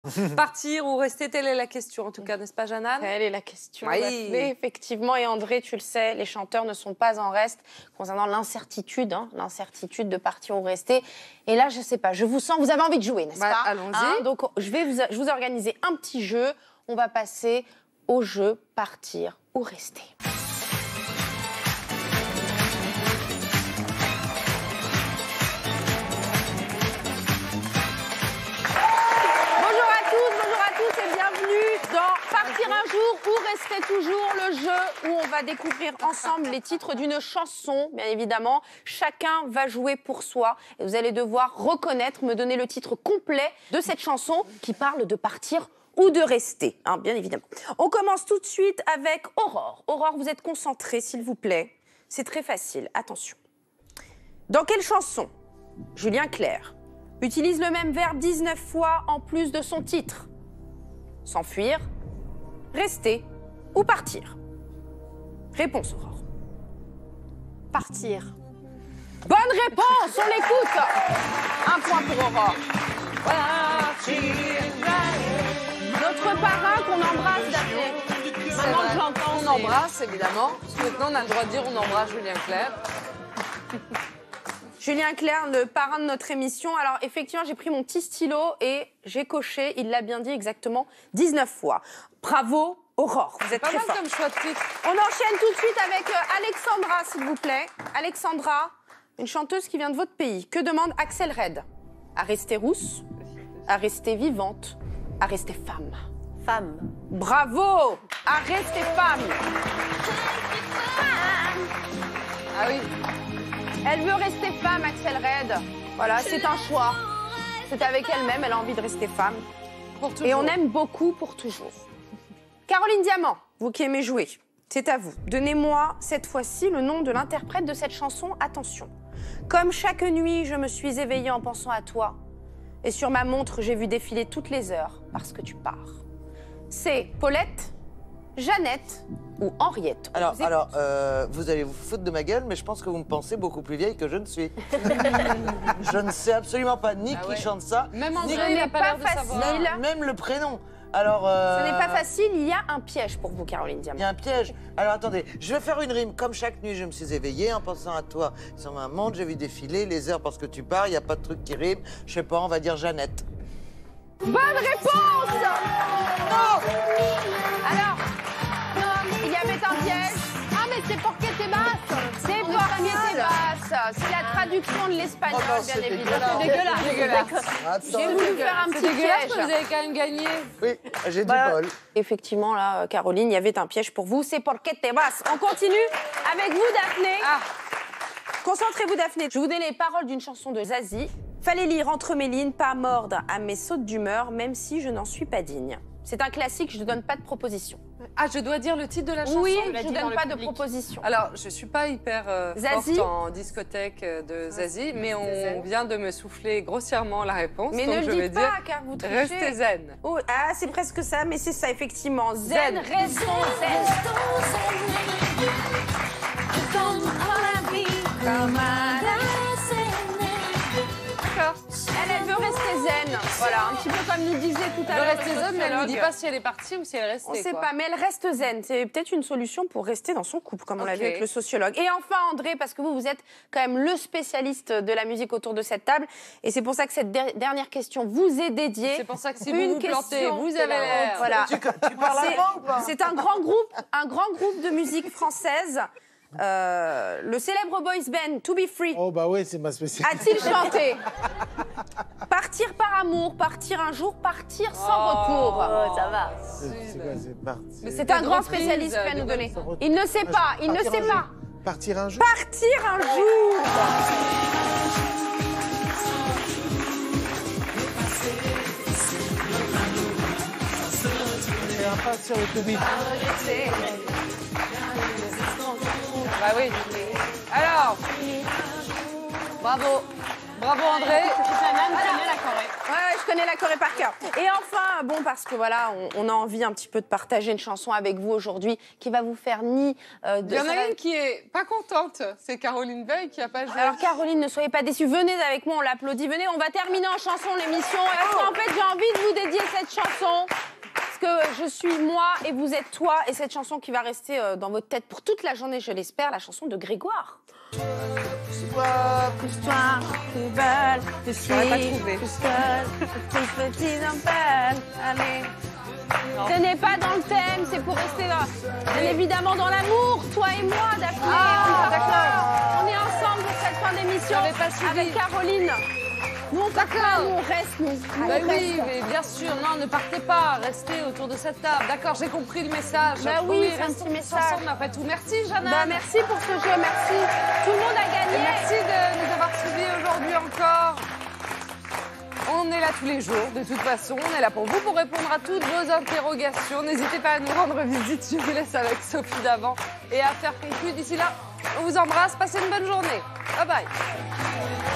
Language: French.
Partir ou rester, telle est la question, en tout cas, n'est-ce pas, Jeannane? Telle est la question. Oui. Mais effectivement, et André, tu le sais, les chanteurs ne sont pas en reste concernant l'incertitude, l'incertitude de partir ou rester. Et là, je ne sais pas, je vous sens, vous avez envie de jouer, n'est-ce pas? Allons-y. Donc, je vous ai organisé un petit jeu. On va passer au jeu partir ou rester. Partir un jour ou rester toujours, le jeu où on va découvrir ensemble les titres d'une chanson, bien évidemment. Chacun va jouer pour soi et vous allez devoir reconnaître, me donner le titre complet de cette chanson qui parle de partir ou de rester, bien évidemment. On commence tout de suite avec Aurore. Aurore, vous êtes concentrée, s'il vous plaît. C'est très facile, attention. Dans quelle chanson Julien Clerc utilise le même verbe 19 fois en plus de son titre? S'enfuir, rester ou partir? Réponse, Aurore. Partir. Bonne réponse, on l'écoute. Un point pour Aurore. Notre parrain qu'on embrasse, Daphné. Maintenant que j'entends, on embrasse, évidemment. Maintenant, on a le droit de dire on embrasse Julien Clerc. Julien Clerc, le parrain de notre émission. Alors, effectivement, j'ai pris mon petit stylo et j'ai coché, il l'a bien dit, exactement 19 fois. Bravo, Aurore, vous êtes très forte. Pas mal comme choix de titre. On enchaîne tout de suite avec Alexandra, s'il vous plaît. Alexandra, une chanteuse qui vient de votre pays. Que demande Axel Red? À rester rousse, à rester vivante, à rester femme? Femme. Bravo! À rester femme. Ah oui. Elle veut rester femme, Axel Red. Voilà, c'est un choix. C'est avec elle-même, elle a envie de rester femme. Pour toujours. Et on aime beaucoup pour toujours. Caroline Diamant, vous qui aimez jouer, c'est à vous. Donnez-moi cette fois-ci le nom de l'interprète de cette chanson. Attention. Comme chaque nuit, je me suis éveillée en pensant à toi. Et sur ma montre, j'ai vu défiler toutes les heures parce que tu pars. C'est Paulette, Jeannette ou Henriette? Alors, vous allez vous foutre de ma gueule, mais je pense que vous me pensez beaucoup plus vieille que je ne suis. Je ne sais absolument pas ni qui chante ça, Même ni André, il n'a pas l'air de savoir. même le prénom. Alors, Ce n'est pas facile, il y a un piège pour vous, Caroline Diamant. il y a un piège. Alors attendez, je vais faire une rime. Comme chaque nuit, je me suis éveillée en pensant à toi. Sur ma montre, j'ai vu défiler les heures parce que tu pars. Il n'y a pas de truc qui rime. Je sais pas, on va dire Jeannette. Bonne réponse! Non! Alors, il y avait un piège. Ah, mais c'est pour que t'es basse. C'est pour que t'es basse. C'est la traduction de l'espagnol, Oh non, bien c'est évidemment. Dégueulasse. J'ai voulu faire un C'est petit dégueulasse, piège. mais vous avez quand même gagné. Oui, j'ai du bol. Effectivement, là, Caroline, il y avait un piège pour vous. C'est pour que t'es basse. On continue avec vous, Daphné. Concentrez-vous, Daphné. Je vous donne les paroles d'une chanson de Zazie. Fallait lire entre mes lignes, pas mordre à mes sautes d'humeur, même si je n'en suis pas digne. C'est un classique, je ne donne pas de proposition. Ah, je dois dire le titre de la chanson? Oui, je ne donne pas de proposition. Alors, je ne suis pas hyper Zazie. forte en discothèque de Zazie, mais on vient de me souffler grossièrement la réponse. Mais donc ne je le vais dites pas, dire, car vous trichez. restez zen. Oh, ah, c'est presque ça, mais c'est ça, effectivement. Zen, restons zen. D'accord. Elle veut rester zen. Voilà, un petit peu comme nous disait tout à Elle l'heure. reste zen, mais elle ne nous dit pas si elle est partie ou si elle est restée. On ne sait quoi. pas, mais elle reste zen. C'est peut-être une solution pour rester dans son couple, comme on l'a vu Ok. avec le sociologue. Et enfin, André, parce que vous êtes quand même le spécialiste de la musique autour de cette table. Et c'est pour ça que cette dernière question vous est dédiée. C'est pour ça que si Une vous vous plantez, question, vous c'est avez la l'air. honte. Voilà. Tu parles allemand ou pas? C'est un grand groupe de musique française. Le célèbre boys band To Be Free Oh bah oui, c'est ma spécialité. a-t-il chanté Partir par amour, partir un jour, partir sans retour? Oh, ça va. C'est quoi, c'est parti. Mais C'est un grand reprise, spécialiste qui va nous de donner. Vincent. Il ne sait pas, il ne Partir sait un pas. jour. Partir un jour. Partir un jour. Et un pas sur le toubib. Bah oui. Alors, bravo. Bravo André. Ouais, je connais la choré par cœur. Et enfin, bon, parce que voilà, on a envie un petit peu de partager une chanson avec vous aujourd'hui qui va vous faire ni de... Il y en a une qui est pas contente, c'est Caroline Veil qui a pas joué. Alors Caroline, ne soyez pas déçue, venez avec moi, on l'applaudit, venez, on va terminer en chanson l'émission. Parce qu'en fait, j'ai envie de vous dédier cette chanson. Parce que je suis moi et vous êtes toi. Et cette chanson qui va rester dans votre tête pour toute la journée, je l'espère, la chanson de Grégoire. Pousse-toi, plus belle, je suis pas trouvé. tout seul, plus petit en peine, allez. Ce n'est pas dans le thème, c'est pour rester là. Bien évidemment dans l'amour, toi et moi, Daphné. On est ensemble pour cette fin d'émission J'avais pas suivi. avec Caroline. Nous, on part pas, nous, on reste, nous. Bah On oui, reste. mais bien sûr, non, ne partez pas, restez autour de cette table. D'accord, j'ai compris le message. Bah oui, c'est un restons petit tous message. ensemble après tout. Merci, Jeanne. Bah, merci pour ce jeu, merci. Tout le monde a gagné. Merci de nous avoir suivis aujourd'hui encore. On est là tous les jours, de toute façon. On est là pour vous, pour répondre à toutes vos interrogations. N'hésitez pas à nous rendre visite. Je vous laisse avec Sophie d'avant et à faire PQ. D'ici là, on vous embrasse. Passez une bonne journée. Bye bye.